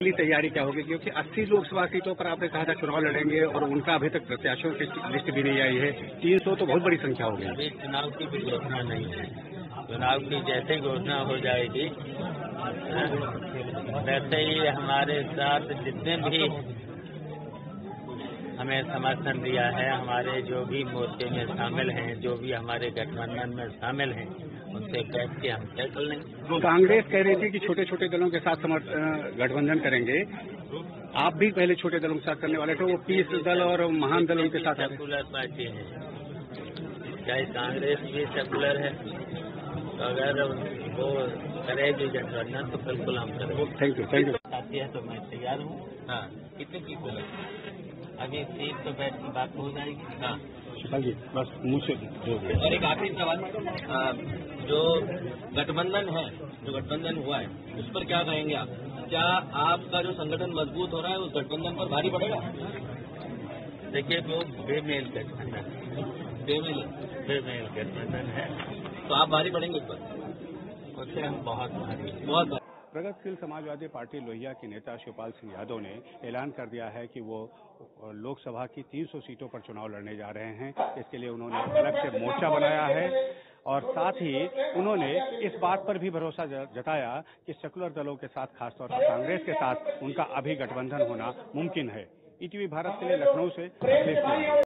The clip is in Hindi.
तैयारी क्या होगी, क्योंकि 80 लोकसभा सीटों पर आपने कहा था चुनाव लड़ेंगे और उनका अभी तक प्रत्याशियों की लिस्ट भी नहीं आई है। 300 तो बहुत बड़ी संख्या हो गई। अभी चुनाव की भी घोषणा नहीं है। चुनाव की जैसे घोषणा हो जाएगी वैसे ही हमारे साथ जितने भी हमें समर्थन दिया है, हमारे जो भी मोर्चे में शामिल हैं, जो भी हमारे गठबंधन में शामिल हैं, उनसे बैठ के हम तय कर लेंगे। कांग्रेस कह रही थी कि छोटे छोटे दलों के साथ गठबंधन करेंगे। आप भी पहले छोटे दलों के साथ करने वाले थे, वो पीस दल और महान दल उनके साथ। सेकुलर पार्टी है, चाहे कांग्रेस भी सेकुलर है, तो अगर वो करेगी गठबंधन तो बिल्कुल हम करेंगे। Thank you. आती है तो मैं तैयार हूँ। हाँ, कितने की बोला अभी सीट तो बैठ की बात हो जाएगी। हाँ जी, बस मुझसे और एक आखिरी सवाल, जो गठबंधन है, जो गठबंधन हुआ है, उस पर क्या कहेंगे आप? क्या आपका जो संगठन मजबूत हो रहा है उस गठबंधन पर भारी पड़ेगा? देखिए, वो बेमेल गठबंधन है, तो आप भारी पड़ेंगे उस पर? उससे हम बहुत भारी। प्रगतिशील समाजवादी पार्टी लोहिया के नेता शिवपाल सिंह यादव ने ऐलान कर दिया है कि वो लोकसभा की 300 सीटों पर चुनाव लड़ने जा रहे हैं। इसके लिए उन्होंने अलग से मोर्चा बनाया है और साथ ही उन्होंने इस बात पर भी भरोसा जताया कि सेकुलर दलों के साथ, खासतौर पर कांग्रेस के साथ, उनका अभी गठबंधन होना मुमकिन है। ईटीवी भारत के लिए लखनऊ से